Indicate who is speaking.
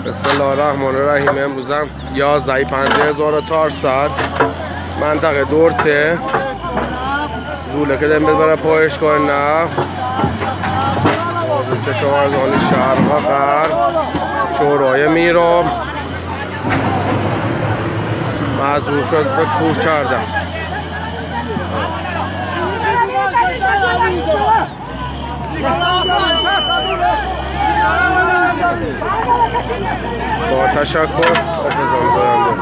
Speaker 1: بسم الله الرحمن الرحیم. امروز هم 11/5400 منطقه دورته لوله که داریم بذاره پالایشگاه نه کشاورزان شهر و غرب شورای میراب معذور شد به کوه کردن. با تشکر انتظامی زاینده